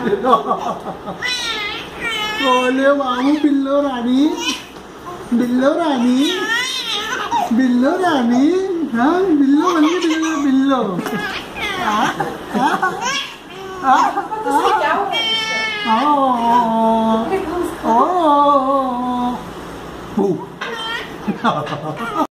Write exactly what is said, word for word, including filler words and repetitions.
बोले मामू बिल्लो रानी, बिल्लो रानी, बिल्लो रानी, हाँ बिल्लो बन गई बिल्लो बिल्लो। ओ ओ ओ